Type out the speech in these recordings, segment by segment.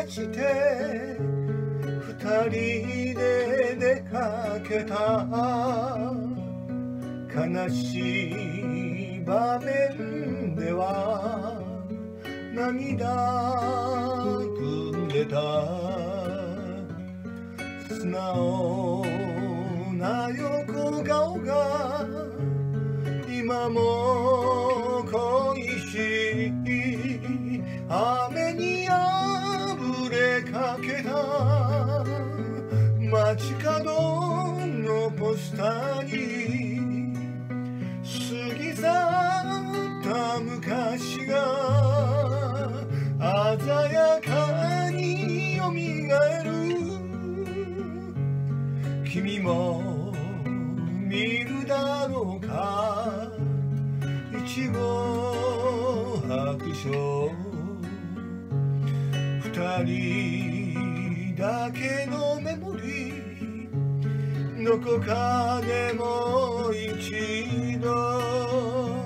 して二人で出かけた。悲しい場面では涙ぐんでた。素直な横顔が今も恋しい。雨にあぶれかけた街角のポスターに過ぎ去った昔が鮮やかによみがえる。君も見るだろうか、一語白書。二人だけのメモリー、どこかでもう一度。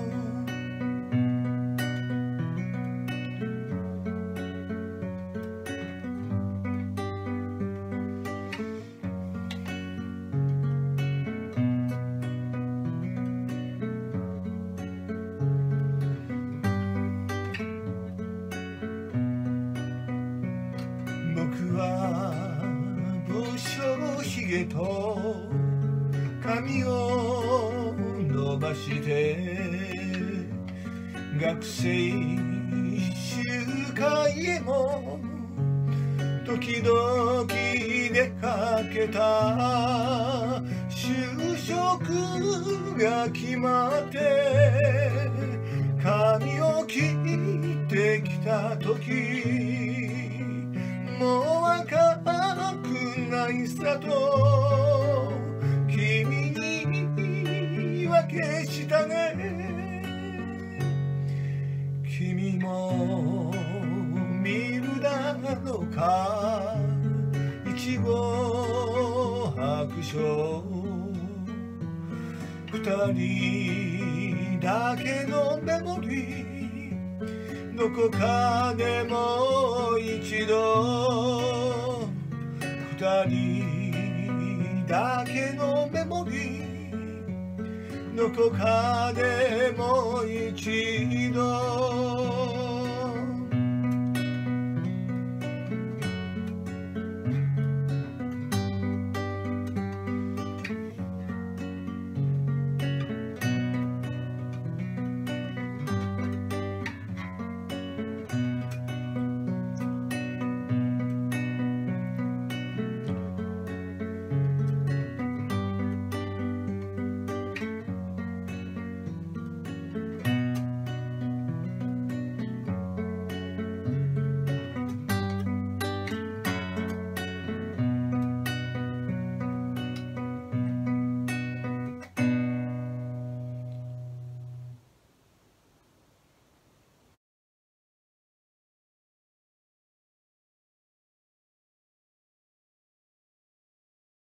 僕は武将髭と髪を伸ばして学生集会へも時々出かけた。就職が決まって髪を切ってきた時、もう若くないさと君に言い訳したね。君も見るだろうか、一語白書。二人だけのメモリー、どこかでもう一度。二人だけのメモリー、どこかでもう一度。